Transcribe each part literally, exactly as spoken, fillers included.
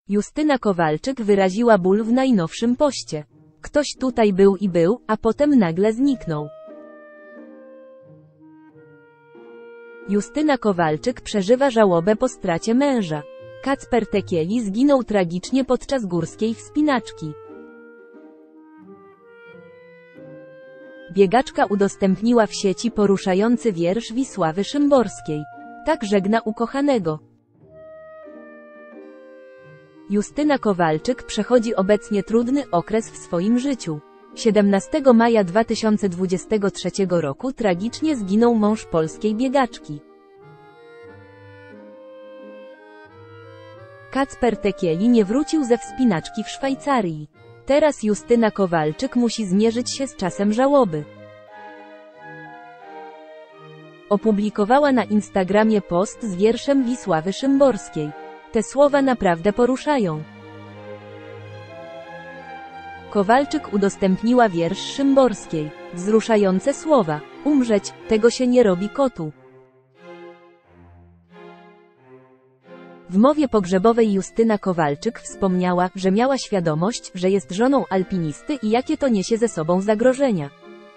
Justyna Kowalczyk wyraziła ból w najnowszym poście. Ktoś tutaj był i był, a potem nagle zniknął. Justyna Kowalczyk przeżywa żałobę po stracie męża. Kacper Tekieli zginął tragicznie podczas górskiej wspinaczki. Biegaczka udostępniła w sieci poruszający wiersz Wisławy Szymborskiej. Tak żegna ukochanego. Justyna Kowalczyk przechodzi obecnie trudny okres w swoim życiu. siedemnastego maja dwa tysiące dwudziestego trzeciego roku tragicznie zginął mąż polskiej biegaczki. Kacper Tekieli nie wrócił ze wspinaczki w Szwajcarii. Teraz Justyna Kowalczyk musi zmierzyć się z czasem żałoby. Opublikowała na Instagramie post z wierszem Wisławy Szymborskiej. Te słowa naprawdę poruszają. Kowalczyk udostępniła wiersz Szymborskiej. Wzruszające słowa. Umrzeć, tego się nie robi kotu. W mowie pogrzebowej Justyna Kowalczyk wspomniała, że miała świadomość, że jest żoną alpinisty i jakie to niesie ze sobą zagrożenia.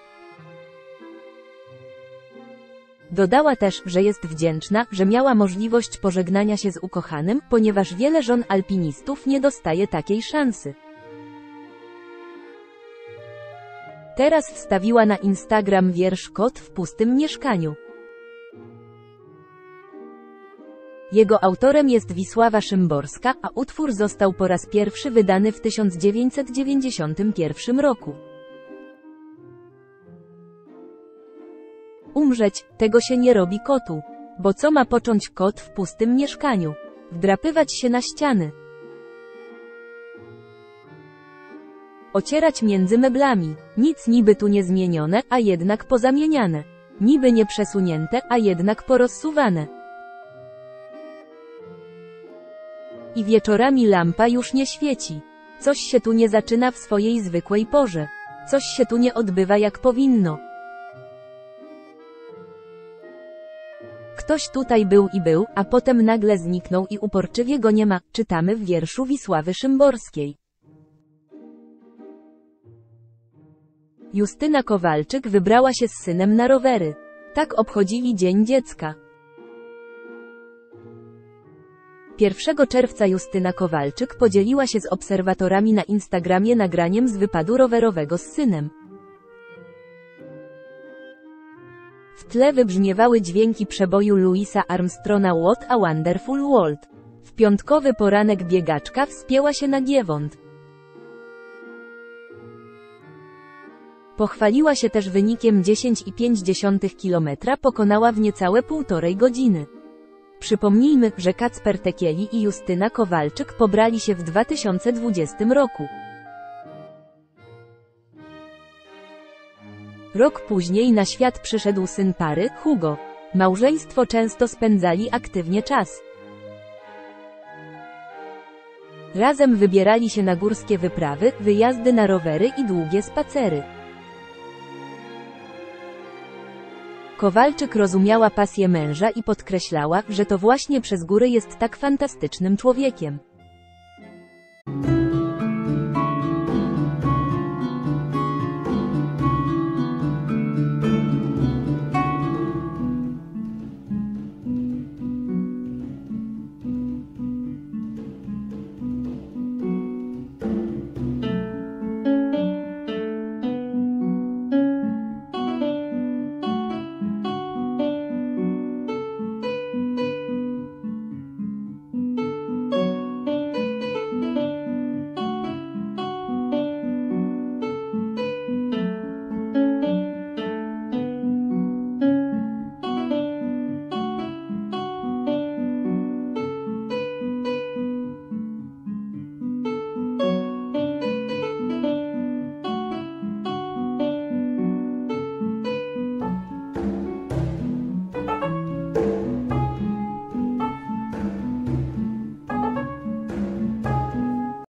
Dodała też, że jest wdzięczna, że miała możliwość pożegnania się z ukochanym, ponieważ wiele żon alpinistów nie dostaje takiej szansy. Teraz wstawiła na Instagram wiersz Kot w pustym mieszkaniu. Jego autorem jest Wisława Szymborska, a utwór został po raz pierwszy wydany w tysiąc dziewięćset dziewięćdziesiątym pierwszym roku. Umrzeć, tego się nie robi kotu. Bo co ma począć kot w pustym mieszkaniu? Wdrapywać się na ściany. Ocierać między meblami. Nic niby tu nie zmienione, a jednak pozamieniane. Niby nie przesunięte, a jednak porozsuwane. I wieczorami lampa już nie świeci. Coś się tu nie zaczyna w swojej zwykłej porze. Coś się tu nie odbywa jak powinno. Ktoś tutaj był i był, a potem nagle zniknął i uporczywie go nie ma, czytamy w wierszu Wisławy Szymborskiej. Justyna Kowalczyk wybrała się z synem na rowery. Tak obchodzili Dzień Dziecka. pierwszego czerwca Justyna Kowalczyk podzieliła się z obserwatorami na Instagramie nagraniem z wypadu rowerowego z synem. W tle wybrzmiewały dźwięki przeboju Louisa Armstronga What a Wonderful World. W piątkowy poranek biegaczka wspięła się na Giewont. Pochwaliła się też wynikiem dziesięć i pięć dziesiątych kilometra, pokonała w niecałe półtorej godziny. Przypomnijmy, że Kacper Tekieli i Justyna Kowalczyk pobrali się w dwa tysiące dwudziestym roku. Rok później na świat przyszedł syn pary, Hugo. Małżeństwo często spędzali aktywnie czas. Razem wybierali się na górskie wyprawy, wyjazdy na rowery i długie spacery. Kowalczyk rozumiała pasję męża i podkreślała, że to właśnie przez góry jest tak fantastycznym człowiekiem.